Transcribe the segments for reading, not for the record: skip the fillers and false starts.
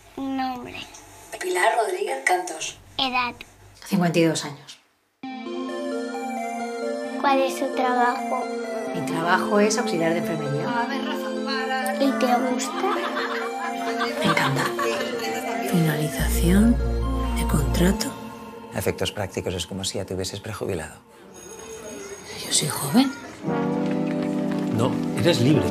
Nombre. Pilar Rodríguez Cantos. Edad. 52 años. ¿Cuál es su trabajo? Mi trabajo es auxiliar de enfermería. ¿Y te gusta? Me encanta. Finalización de contrato. A efectos prácticos es como si ya te hubieses prejubilado. Yo soy joven. No, eres libre.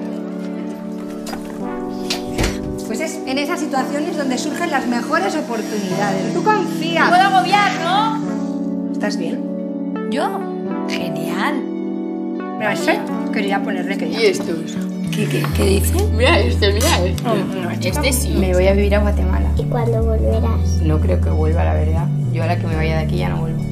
Pues es en esas situaciones donde surgen las mejores oportunidades. Tú confías. ¡Puedo agobiar, no! ¿Estás bien? ¿Yo? Genial. Mira, ese quería ponerle que ya. ¿Y estos? ¿Qué dice? Mira este, mira este. No, Este sí. Me voy a vivir a Guatemala. ¿Y cuándo volverás? No creo que vuelva, la verdad. Yo a la que me vaya de aquí ya no vuelvo.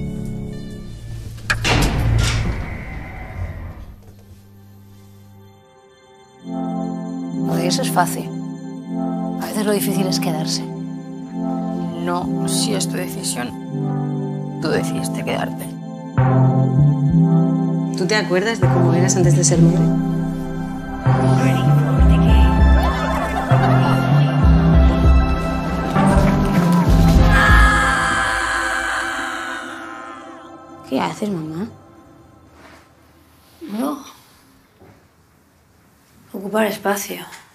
Lo de eso es fácil. A veces lo difícil es quedarse. No, si es tu decisión. Tú decidiste quedarte. ¿Tú te acuerdas de cómo eras antes de ser madre? ¿Qué haces, mamá? No. Ocupar espacio.